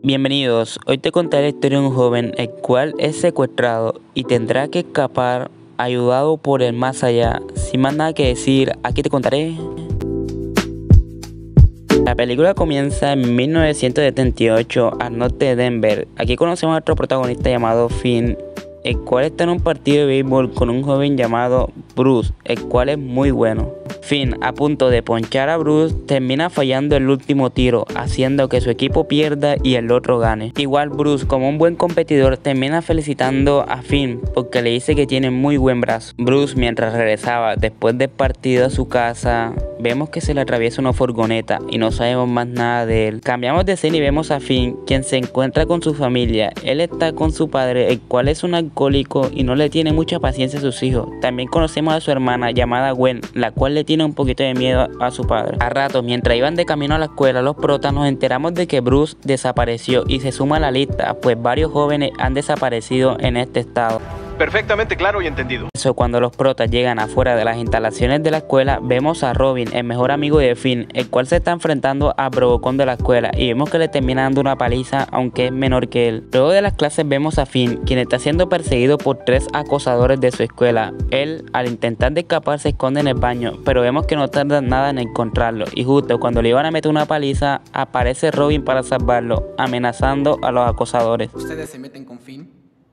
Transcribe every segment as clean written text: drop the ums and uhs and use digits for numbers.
Bienvenidos, hoy te contaré la historia de un joven el cual es secuestrado y tendrá que escapar ayudado por el más allá. Sin más nada que decir, aquí te contaré. La película comienza en 1978 al norte de Denver. Aquí conocemos a otro protagonista llamado Finn, el cual está en un partido de béisbol con un joven llamado Bruce, el cual es muy bueno. Finn, a punto de ponchar a Bruce, termina fallando el último tiro, haciendo que su equipo pierda y el otro gane. Igual Bruce, como un buen competidor, termina felicitando a Finn porque le dice que tiene muy buen brazo. Bruce, mientras regresaba después del partido a su casa, vemos que se le atraviesa una furgoneta y no sabemos más nada de él. Cambiamos de escena y vemos a Finn, quien se encuentra con su familia. Él está con su padre, el cual es un alcohólico y no le tiene mucha paciencia a sus hijos. También conocemos a su hermana llamada Gwen, la cual le tiene un poquito de miedo a su padre. A ratos, mientras iban de camino a la escuela, los protas nos enteramos de que Bruce desapareció y se suma a la lista, pues varios jóvenes han desaparecido en este estado. Perfectamente claro y entendido. Eso, cuando los protas llegan afuera de las instalaciones de la escuela, vemos a Robin, el mejor amigo de Finn, el cual se está enfrentando a Brovocón de la escuela y vemos que le termina dando una paliza aunque es menor que él. Luego de las clases vemos a Finn, quien está siendo perseguido por 3 acosadores de su escuela. Él, al intentar de escapar, se esconde en el baño, pero vemos que no tarda nada en encontrarlo y justo cuando le iban a meter una paliza, aparece Robin para salvarlo, amenazando a los acosadores. Ustedes se meten con Finn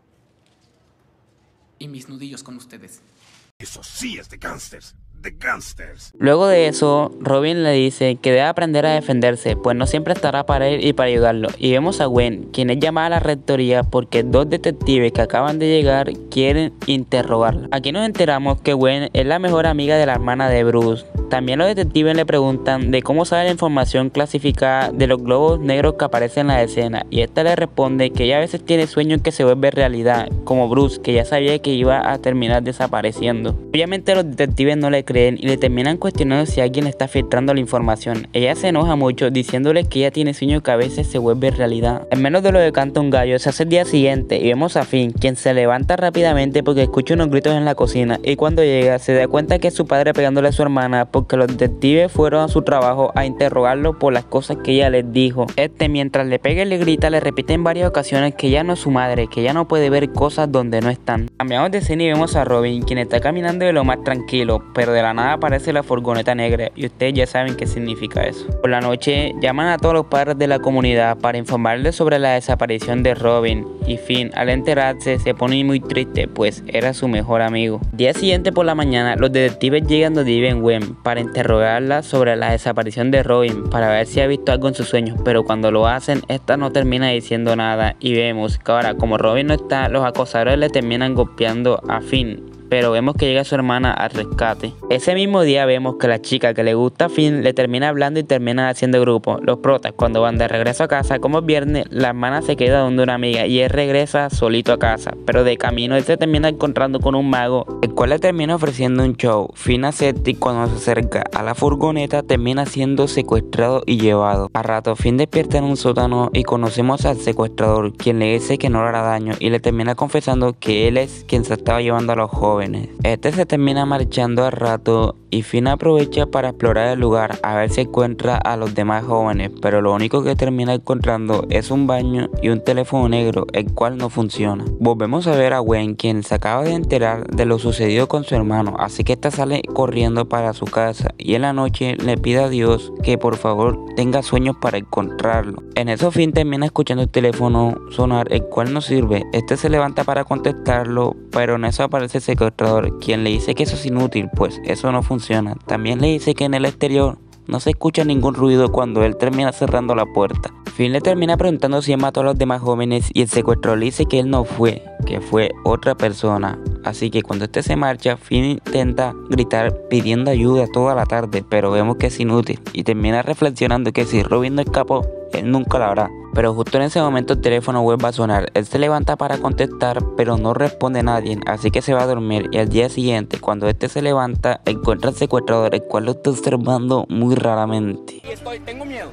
y mis nudillos con ustedes. Eso sí es de gangsters. De gangsters. Luego de eso, Robin le dice que debe aprender a defenderse, pues no siempre estará para él y para ayudarlo. Y vemos a Gwen, quien es llamada a la rectoría porque 2 detectives que acaban de llegar quieren interrogarla. Aquí nos enteramos que Gwen es la mejor amiga de la hermana de Bruce. También los detectives le preguntan de cómo sabe la información clasificada de los globos negros que aparecen en la escena, y esta le responde que ella a veces tiene sueños que se vuelven realidad, como Bruce, que ya sabía que iba a terminar desapareciendo. Obviamente los detectives no le creen y le terminan cuestionando si alguien le está filtrando la información. Ella se enoja mucho diciéndole que ella tiene sueños que a veces se vuelven realidad. En menos de lo que canta un gallo, se hace el día siguiente y vemos a Finn, quien se levanta rápidamente porque escucha unos gritos en la cocina, y cuando llega se da cuenta que es su padre pegándole a su hermana porque los detectives fueron a su trabajo a interrogarlo por las cosas que ella les dijo. Mientras le pega y le grita, le repite en varias ocasiones que ella no es su madre, que ella no puede ver cosas donde no están. Cambiamos de escena y vemos a Robin, quien está caminando de lo más tranquilo, pero de la nada aparece la furgoneta negra y ustedes ya saben qué significa eso. Por la noche llaman a todos los padres de la comunidad para informarles sobre la desaparición de Robin, y Finn, al enterarse, se pone muy triste pues era su mejor amigo. El día siguiente por la mañana, los detectives llegan donde vive Gwen para interrogarla sobre la desaparición de Robin para ver si ha visto algo en sus sueños, pero cuando lo hacen, esta no termina diciendo nada y vemos que ahora, como Robin no está, los acosadores le terminan golpeando a Finn, pero vemos que llega su hermana al rescate. Ese mismo día vemos que la chica que le gusta a Finn le termina hablando y termina haciendo grupo. Los protas, cuando van de regreso a casa, como es viernes, la hermana se queda donde una amiga y él regresa solito a casa, pero de camino él se termina encontrando con un mago, el cual le termina ofreciendo un show. Finn acepta y cuando se acerca a la furgoneta termina siendo secuestrado y llevado. A rato Finn despierta en un sótano y conocemos al secuestrador, quien le dice que no le hará daño y le termina confesando que él es quien se estaba llevando a los jóvenes. Este se termina marchando al rato y Finn aprovecha para explorar el lugar a ver si encuentra a los demás jóvenes, pero lo único que termina encontrando es un baño y un teléfono negro, el cual no funciona. Volvemos a ver a Gwen, quien se acaba de enterar de lo sucedido con su hermano, así que esta sale corriendo para su casa y en la noche le pide a Dios que por favor tenga sueños para encontrarlo. En eso Finn termina escuchando el teléfono sonar, el cual no sirve. Este se levanta para contestarlo, pero en eso aparece el secuestrador, quien le dice que eso es inútil, pues eso no funciona. También le dice que en el exterior no se escucha ningún ruido cuando él termina cerrando la puerta. Finn le termina preguntando si él mató a los demás jóvenes y el secuestrador le dice que él no fue, que fue otra persona. Así que cuando este se marcha, Finn intenta gritar pidiendo ayuda toda la tarde, pero vemos que es inútil y termina reflexionando que si Robin no escapó, él nunca lo hará. Pero justo en ese momento el teléfono vuelve a sonar. Él se levanta para contestar, pero no responde a nadie, así que se va a dormir. Y al día siguiente, cuando este se levanta, encuentra al secuestrador, el cual lo está observando muy raramente. Tengo miedo.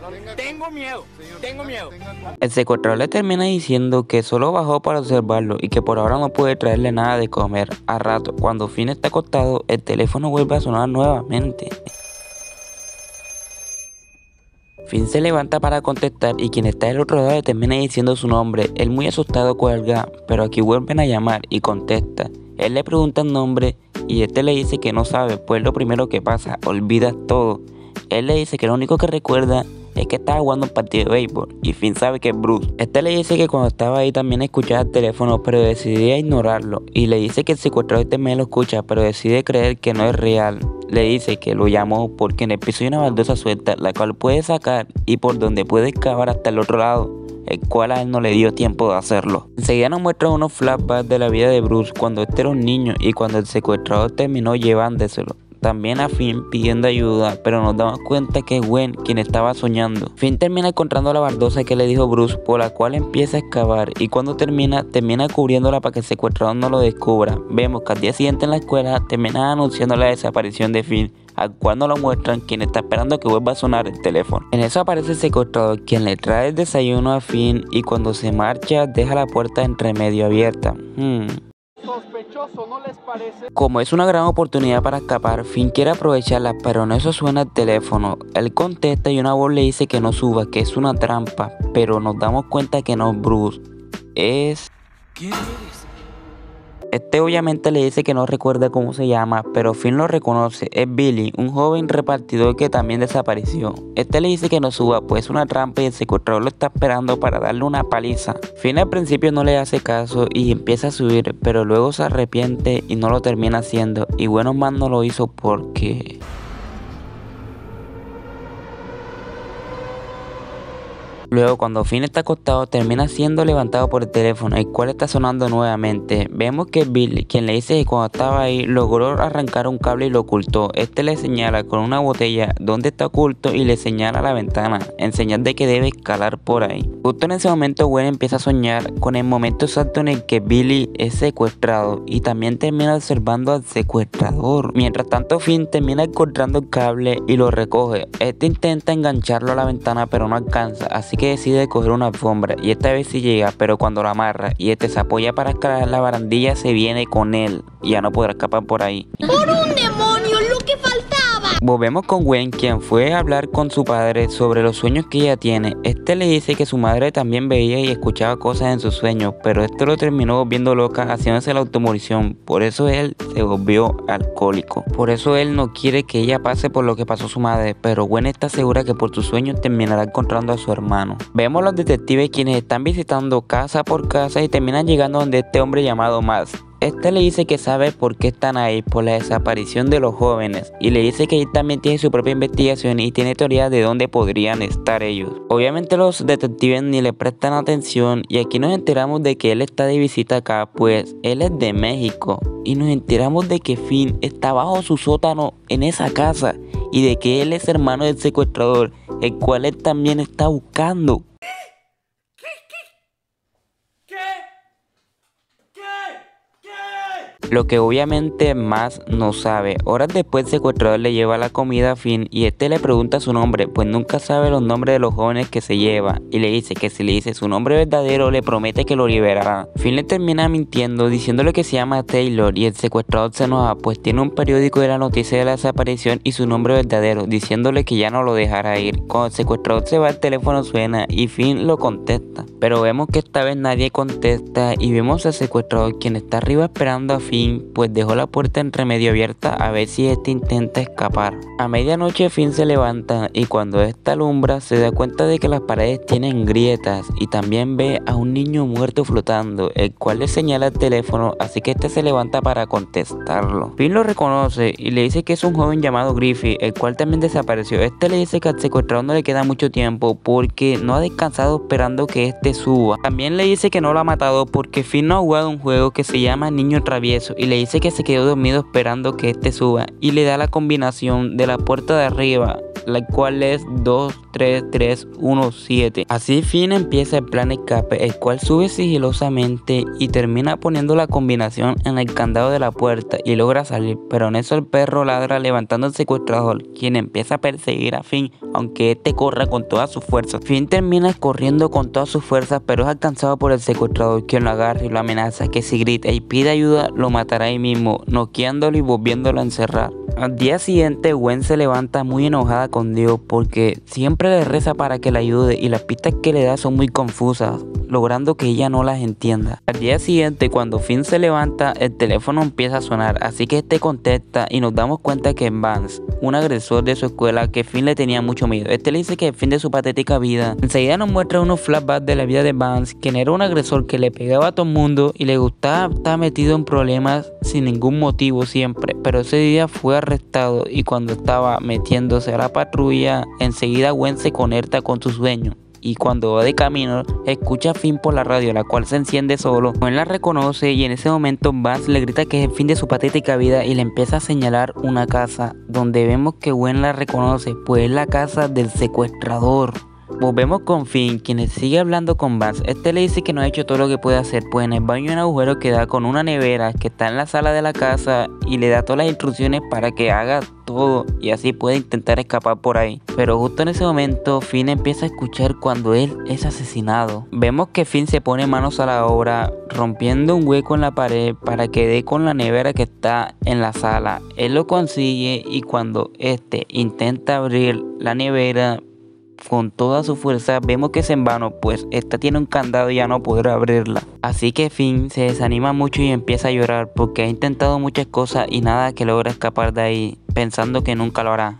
El secuestrador le termina diciendo que solo bajó para observarlo y que por ahora no puede traerle nada de comer. A rato, cuando Finn está acostado, el teléfono vuelve a sonar nuevamente. Finn se levanta para contestar y quien está del otro lado le termina diciendo su nombre. Él muy asustado cuelga, pero aquí vuelven a llamar y contesta. Él le pregunta el nombre y este le dice que no sabe, pues lo primero que pasa, olvidas todo. Él le dice que lo único que recuerda es que estaba jugando un partido de béisbol y Finn sabe que es Bruce. Este le dice que cuando estaba ahí también escuchaba el teléfono, pero decidía ignorarlo, y le dice que el secuestrador también lo escucha, pero decide creer que no es real. Le dice que lo llamó porque en el piso hay una baldosa suelta, la cual puede sacar y por donde puede excavar hasta el otro lado, el cual a él no le dio tiempo de hacerlo. Enseguida nos muestra unos flashbacks de la vida de Bruce cuando este era un niño y cuando el secuestrador terminó llevándoselo. También a Finn pidiendo ayuda, pero nos damos cuenta que es Gwen quien estaba soñando. Finn termina encontrando la baldosa que le dijo Bruce, por la cual empieza a excavar, y cuando termina cubriéndola para que el secuestrador no lo descubra. Vemos que al día siguiente en la escuela termina anunciando la desaparición de Finn, al cual nos lo muestran quien está esperando que vuelva a sonar el teléfono. En eso aparece el secuestrador quien le trae el desayuno a Finn y cuando se marcha deja la puerta entre medio abierta. Sospechoso, ¿no les parece? Como es una gran oportunidad para escapar, Finn quiere aprovecharla, pero en eso suena el teléfono. Él contesta y una voz le dice que no suba, que es una trampa, pero nos damos cuenta que no es Bruce, es... ¿Quién eres? Este obviamente le dice que no recuerda cómo se llama, pero Finn lo reconoce, es Billy, un joven repartidor que también desapareció. Este le dice que no suba, pues es una trampa y el secuestrador lo está esperando para darle una paliza. Finn al principio no le hace caso y empieza a subir, pero luego se arrepiente y no lo termina haciendo, y bueno más no lo hizo porque... Luego cuando Finn está acostado termina siendo levantado por el teléfono, el cual está sonando nuevamente. Vemos que Bill, quien le dice que cuando estaba ahí logró arrancar un cable y lo ocultó. Este le señala con una botella dónde está oculto y le señala a la ventana, en señal de que debe escalar por ahí. Justo en ese momento Gwen empieza a soñar con el momento exacto en el que Billy es secuestrado y también termina observando al secuestrador. Mientras tanto Finn termina encontrando el cable y lo recoge. Este intenta engancharlo a la ventana pero no alcanza, así que decide coger una alfombra y esta vez sí llega, pero cuando lo amarra y este se apoya para escalar la barandilla se viene con él y ya no podrá escapar por ahí. ¡Por un demonio, lo que faltaba! Volvemos con Gwen, quien fue a hablar con su padre sobre los sueños que ella tiene. Este le dice que su madre también veía y escuchaba cosas en sus sueños, pero esto lo terminó volviendo loca haciéndose la automorición. Por eso él se volvió alcohólico. Por eso él no quiere que ella pase por lo que pasó su madre, pero Gwen está segura que por sus sueños terminará encontrando a su hermano. Vemos los detectives quienes están visitando casa por casa y terminan llegando donde este hombre llamado Max. Este le dice que sabe por qué están ahí, por la desaparición de los jóvenes, y le dice que él también tiene su propia investigación y tiene teorías de dónde podrían estar ellos. Obviamente los detectives ni le prestan atención y aquí nos enteramos de que él está de visita acá, pues él es de México, y nos enteramos de que Finn está bajo su sótano en esa casa y de que él es hermano del secuestrador, el cual él también está buscando. Lo que obviamente Max no sabe. Horas después el secuestrador le lleva la comida a Finn y este le pregunta su nombre, pues nunca sabe los nombres de los jóvenes que se lleva, y le dice que si le dice su nombre verdadero le promete que lo liberará. Finn le termina mintiendo diciéndole que se llama Taylor y el secuestrador se enoja, pues tiene un periódico de la noticia de la desaparición y su nombre verdadero, diciéndole que ya no lo dejará ir. Cuando el secuestrador se va el teléfono suena y Finn lo contesta, pero vemos que esta vez nadie contesta y vemos al secuestrador quien está arriba esperando a Finn, pues dejó la puerta entre medio abierta a ver si este intenta escapar. A medianoche Finn se levanta y cuando esta alumbra se da cuenta de que las paredes tienen grietas y también ve a un niño muerto flotando, el cual le señala el teléfono, así que este se levanta para contestarlo. Finn lo reconoce y le dice que es un joven llamado Griffith, el cual también desapareció. Este le dice que al secuestrador no le queda mucho tiempo porque no ha descansado esperando que este suba. También le dice que no lo ha matado porque Finn no ha jugado un juego que se llama Niño Travieso y le dice que se quedó dormido esperando que este suba y le da la combinación de la puerta de arriba, la cual es 23317. Así Finn empieza el plan escape, el cual sube sigilosamente y termina poniendo la combinación en el candado de la puerta y logra salir, pero en eso el perro ladra levantando al secuestrador, quien empieza a perseguir a Finn aunque este corra con todas sus fuerzas. Finn termina corriendo con todas sus fuerzas, pero es alcanzado por el secuestrador, quien lo agarra y lo amenaza que si grita y pide ayuda lo matará ahí mismo, noqueándolo y volviéndolo a encerrar. Al día siguiente, Gwen se levanta muy enojada con Dios porque siempre le reza para que la ayude y las pistas que le da son muy confusas, logrando que ella no las entienda. Al día siguiente, cuando Finn se levanta, el teléfono empieza a sonar, así que este contesta y nos damos cuenta que es Vance, un agresor de su escuela que Finn le tenía mucho miedo. Este le dice que el fin de su patética vida. Enseguida nos muestra unos flashbacks de la vida de Vance, quien era un agresor que le pegaba a todo el mundo y le gustaba estar metido en problemas sin ningún motivo siempre, pero ese día fue arrestado y cuando estaba metiéndose a la patrulla, enseguida Gwen se conecta con su sueño. Y cuando va de camino, escucha a Finn por la radio, la cual se enciende solo. Gwen la reconoce y en ese momento Vance le grita que es el fin de su patética vida y le empieza a señalar una casa, donde vemos que Gwen la reconoce, pues es la casa del secuestrador. Volvemos con Finn, quien sigue hablando con Vance. Este le dice que no ha hecho todo lo que puede hacer, pues en el baño hay un agujero que da con una nevera que está en la sala de la casa y le da todas las instrucciones para que haga todo y así puede intentar escapar por ahí. Pero justo en ese momento Finn empieza a escuchar cuando él es asesinado. Vemos que Finn se pone manos a la obra, rompiendo un hueco en la pared para que dé con la nevera que está en la sala. Él lo consigue y cuando este intenta abrir la nevera con toda su fuerza, vemos que es en vano, pues esta tiene un candado y ya no podrá abrirla. Así que Finn se desanima mucho y empieza a llorar porque ha intentado muchas cosas y nada que logra escapar de ahí, pensando que nunca lo hará.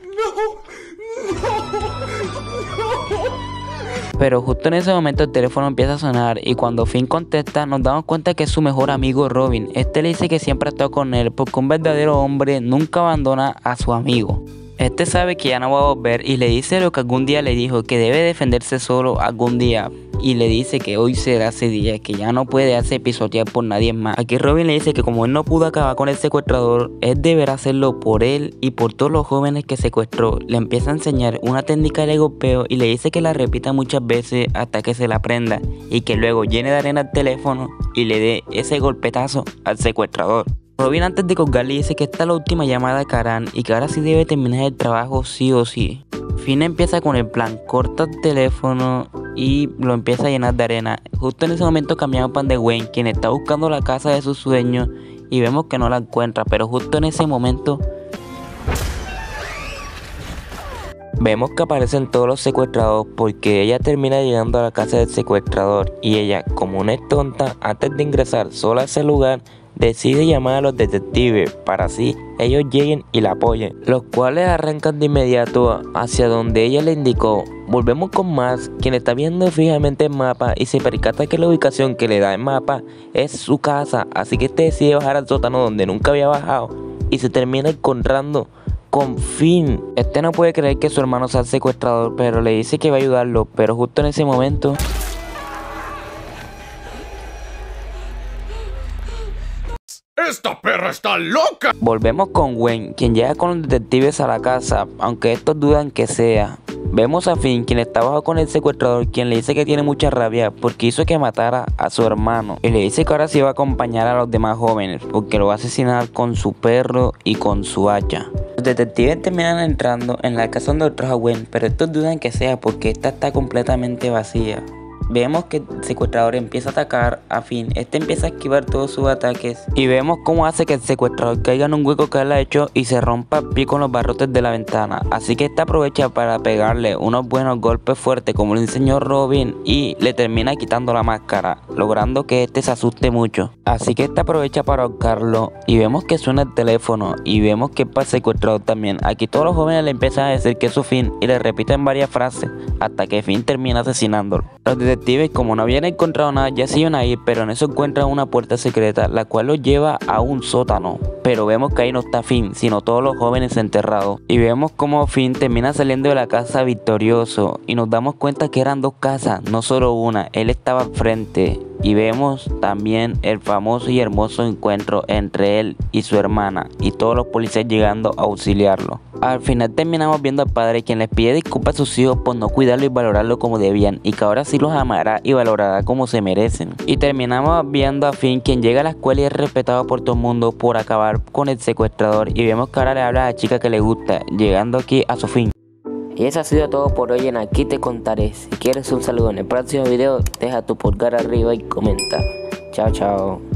Pero justo en ese momento el teléfono empieza a sonar y cuando Finn contesta nos damos cuenta que es su mejor amigo Robin. Este le dice que siempre ha estado con él porque un verdadero hombre nunca abandona a su amigo. Este sabe que ya no va a volver y le dice lo que algún día le dijo, que debe defenderse solo algún día. Y le dice que hoy será ese día, que ya no puede hacer pisotear por nadie más. Aquí Robin le dice que como él no pudo acabar con el secuestrador, él deberá hacerlo por él y por todos los jóvenes que secuestró. Le empieza a enseñar una técnica de golpeo y le dice que la repita muchas veces hasta que se la aprenda. Y que luego llene de arena el teléfono y le dé ese golpetazo al secuestrador. Robin antes de colgar le dice que esta es la última llamada que harán y que ahora sí debe terminar el trabajo sí o sí. Finn empieza con el plan, corta el teléfono y lo empieza a llenar de arena. Justo en ese momento cambiamos pan de Gwen, quien está buscando la casa de sus sueños y vemos que no la encuentra, pero justo en ese momento vemos que aparecen todos los secuestrados porque ella termina llegando a la casa del secuestrador y ella, como una tonta, antes de ingresar sola a ese lugar, decide llamar a los detectives para así ellos lleguen y la apoyen, los cuales arrancan de inmediato hacia donde ella le indicó. Volvemos con Max, quien está viendo fijamente el mapa y se percata que la ubicación que le da el mapa es su casa, así que este decide bajar al sótano donde nunca había bajado y se termina encontrando con Finn. Este no puede creer que su hermano sea el secuestrador, pero le dice que va a ayudarlo, pero justo en ese momento ¡Esta perra está loca! volvemos con Gwen, quien llega con los detectives a la casa, aunque estos dudan que sea. Vemos a Finn, quien está bajo con el secuestrador, quien le dice que tiene mucha rabia porque hizo que matara a su hermano. Y le dice que ahora sí va a acompañar a los demás jóvenes porque lo va a asesinar con su perro y con su hacha. Los detectives terminan entrando en la casa donde trajo a Gwen, pero estos dudan que sea porque esta está completamente vacía. Vemos que el secuestrador empieza a atacar a Finn. Este empieza a esquivar todos sus ataques y vemos cómo hace que el secuestrador caiga en un hueco que él ha hecho y se rompa el pie con los barrotes de la ventana. Así que este aprovecha para pegarle unos buenos golpes fuertes como le enseñó Robin y le termina quitando la máscara, logrando que este se asuste mucho. Así que este aprovecha para ahorcarlo y vemos que suena el teléfono y vemos que es para el secuestrador también. Aquí todos los jóvenes le empiezan a decir que es su Finn y le repiten varias frases hasta que Finn termina asesinándolo. Los detectives, como no habían encontrado nada, ya se iban a ir, pero en eso encuentran una puerta secreta, la cual los lleva a un sótano. Pero vemos que ahí no está Finn, sino todos los jóvenes enterrados. Y vemos como Finn termina saliendo de la casa victorioso. Y nos damos cuenta que eran dos casas, no solo una. Él estaba al frente. Y vemos también el famoso y hermoso encuentro entre él y su hermana. Y todos los policías llegando a auxiliarlo. Al final terminamos viendo al padre, quien les pide disculpas a sus hijos por no cuidarlo y valorarlo como debían, y que ahora sí los amará y valorará como se merecen. Y terminamos viendo a Finn, quien llega a la escuela y es respetado por todo el mundo por acabar con el secuestrador, y vemos que ahora le habla a la chica que le gusta, llegando aquí a su fin. Y eso ha sido todo por hoy en Aquí Te Contaré. Si quieres un saludo en el próximo video, deja tu pulgar arriba y comenta. Chao, chao.